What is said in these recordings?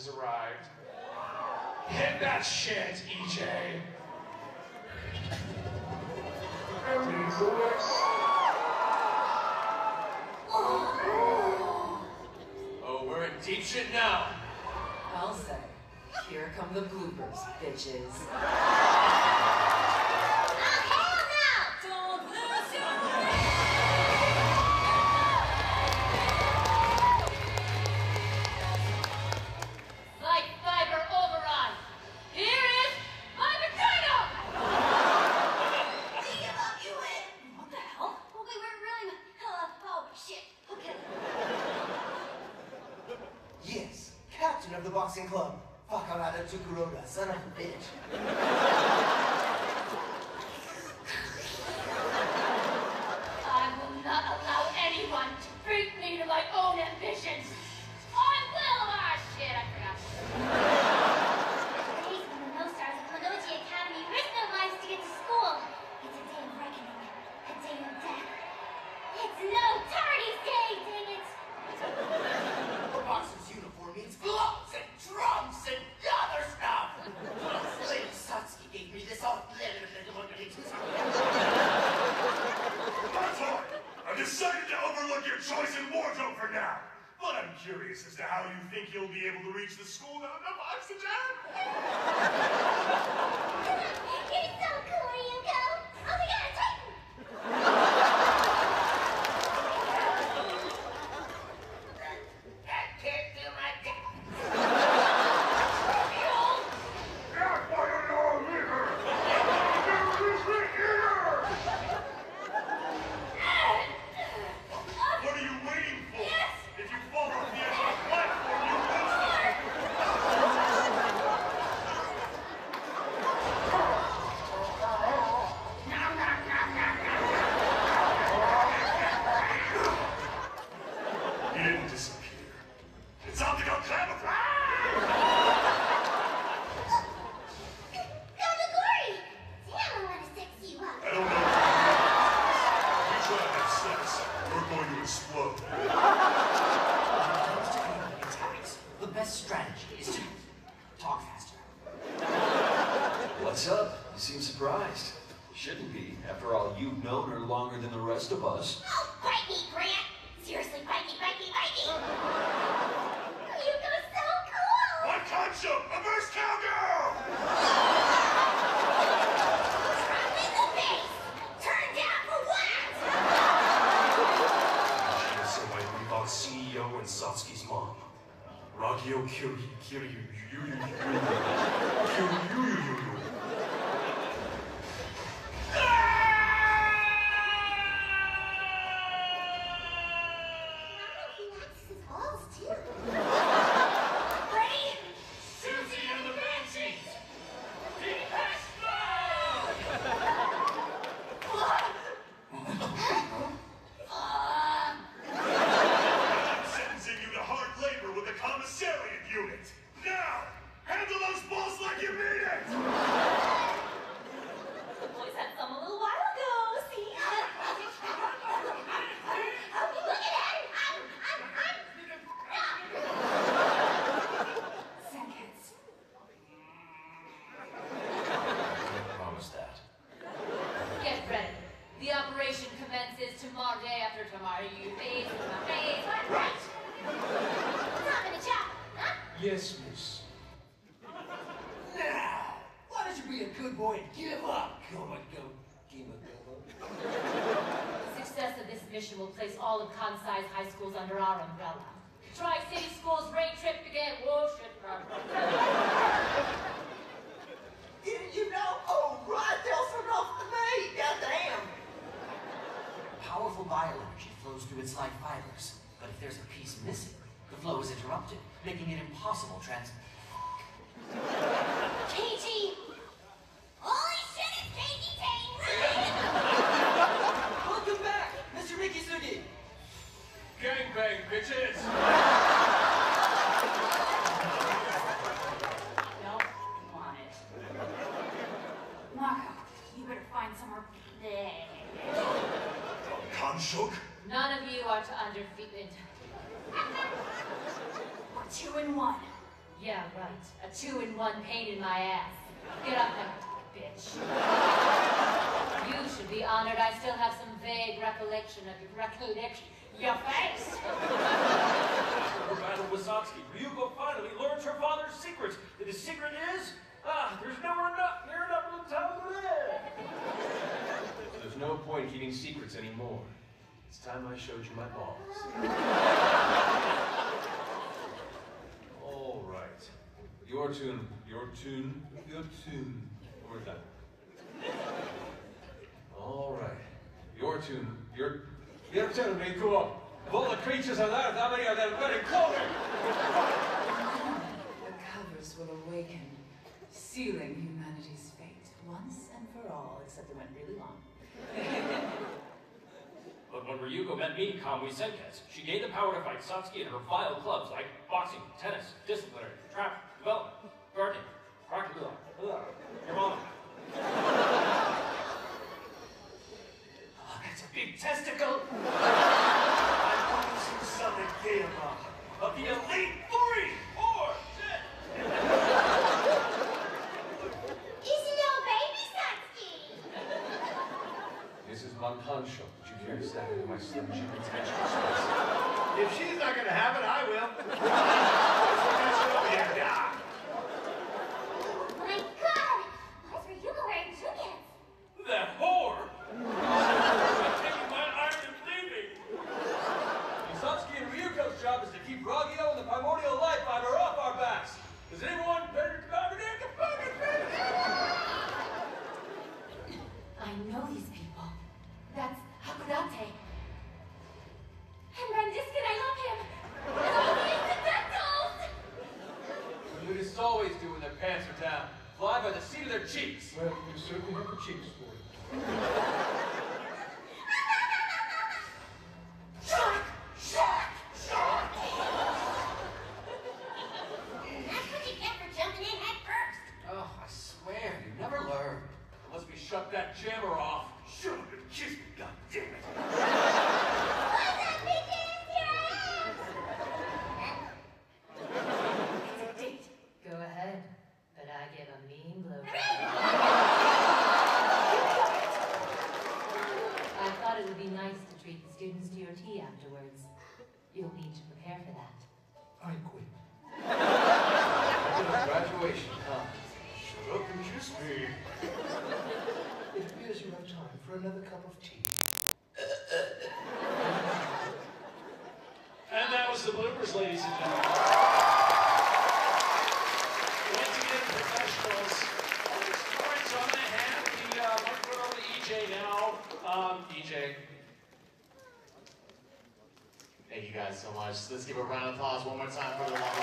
has arrived. Hit that shit, EJ. Oh, we're in deep shit now. I'll say, here come the bloopers, bitches. Of the boxing club. Fakarada Tukuroda, son of a bitch. I will not allow anyone to freak me to my own ambitions. I will! Ah, shit, I forgot. Today's one of those stars of Konoji Academy risk their lives to get to school. It's a day of reckoning, a day of death. It's no tardy's day, dang it! The boxer's uniform means gloves and drums and other stuff. Lady Satsuki gave me this all. That's hard. I've decided to overlook your choice in wardrobe for now. But I'm curious as to how you think you'll be able to reach the school without enough oxygen. You're so cool, Ryuko! Oh my god, a Titan! I can't do my dick. What are you waiting for? If you fall off the edge of the platform, you lose it. He didn't disappear. It's optical camouflage! Gamagori! Damn, I want to sex you up. I don't know. If you try to have sex, we're going to explode. When it comes to enemy attacks, the best strategy is to talk faster. What's up? You seem surprised. Shouldn't be. After all, you've known her longer than the rest of us. Oh, bite me, Grant! Seriously, bite me, bite me, bite me! Ryuko's so cool! My Concho, a verse cowgirl! Drop in the face! Turn down for what? So I involve CEO and Satsuki's mom. Ragyo Kiryu. He waxes his balls, too. Ready? Susie and the Banshees! I'm sentencing you to hard labor with the commissariat unit. Now, handle those balls like you mean it! The boys had some a little while ago, see? Look at him! Sackheads. Can't promise that. Get ready. The operation commences tomorrow, day after tomorrow. You face my face. Right! Top in the chop, huh? Yes, miss. Now, why don't you be a good boy and give up? The success of this mission will place all of Kansai's high schools under our umbrella. Tri-City Schools raid trip begin. Whoa, shit. Didn't you know? Oh, right, tell something off to me. Goddamn. Powerful bioenergy flows through its life fibers, but if there's a piece missing, the flow is interrupted, making it impossible KG! Holy shit, it's KG Tane, right? Welcome back, Mr. Mikisugi. Gangbang, bitches! Don't want it. Mako, you better find somewhere. There. Kanshok? None of you are to underfeed. We're 2 and 1. Yeah, right. A 2-in-1 pain in my ass. Get up there, bitch. You should be honored I still have some vague recollection of your face. Her battle with Satsuki, Ryuko finally learns her father's secrets. And the secret is, there's never near enough room to live. There's no point keeping secrets anymore. It's time I showed you my balls. All right. Your tune. One more time. All right. Your tune, Riku. Of all the creatures on earth, how many are there very clothing? The covers will awaken, sealing humanity's fate once and for all, except it went really long. But when Ryuko met me, Kamui Senketsu, she gained the power to fight Satsuki in her vile clubs like boxing, tennis, disciplinary, traffic, development, gardening, practical, your mama. Oh, that's a big testicle. I'm going to summon Geama of the Elite 3. Is no baby Satsuki? Mrs. Montansho, would you care to step into my slim chicken texture space? If she's not going to have it, I will. Over here, Doc. My God! Why is Ryuko wearing trinkets? That whore! I'm taking my iron and leaving. Satsuki and Ryuko's job is to keep Ragyo and the primordial life fiber off our backs. Does anyone better cover their I know these people. That's Hakurate. And Randiskin, I love him! And all the incidentals! We just always do when their pants are down. Fly by the seat of their cheeks. Well, you certainly have the cheeks for it. Shark! Shark! Shark! That's what you get for jumping in head first. Oh, I swear, you never learn. Unless we shut that jammer off. Shut up and kiss me, goddammit. What's up, bitches? Here I It's a date. Go ahead. But I give a mean blow. am! I thought it would be nice to treat the students to your tea afterwards. You'll need to prepare for that. I quit. Graduation, huh? Shut up and kiss me. It appears you have time for another cup of tea. And that was the bloopers, ladies and gentlemen. Once again, professionals. All right, so I'm going to hand the microphone over to EJ now. EJ. Thank you guys so much. Let's give a round of applause one more time for the long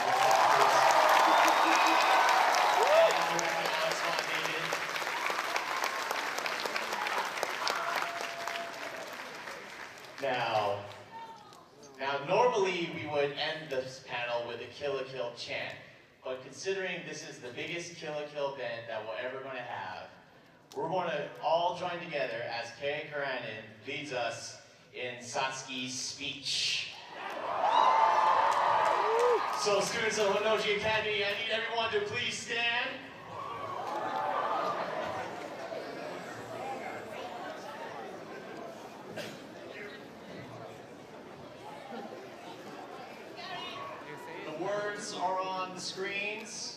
Now, normally we would end this panel with a Kill la Kill chant, but considering this is the biggest Kill la Kill band that we're ever going to have, we're going to all join together as Kei Karanen leads us in Satsuki's speech. So, students of Honoji Academy, I need everyone to please stand. The words are on the screens.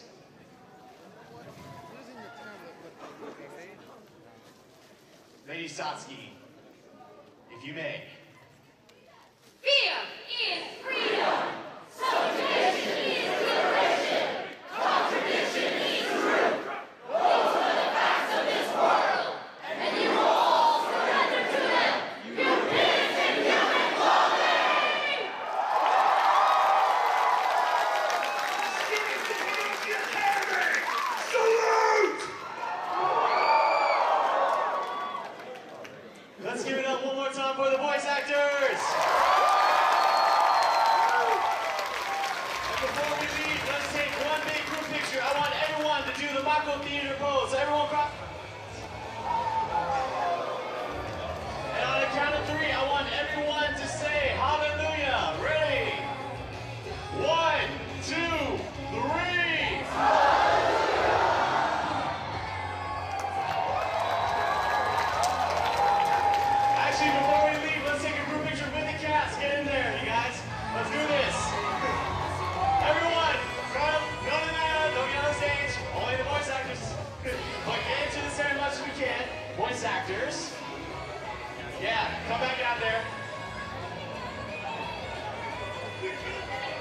Lady Satsuki, if you may. Fear is freedom. Subjugation is liberation. Contradiction is truth. These are the facts of this world, and you will all surrender to them. You pigs in human clothing! Salute! Let's give it up one more time for the voice actors. And before we leave, let's take one big group picture. I want everyone to do the Mako Theater pose. So everyone cross. And on the count of 3, I want everyone to say hallelujah. Ready? 1, 2, 3. voice actors. Yeah, come back out there. We can't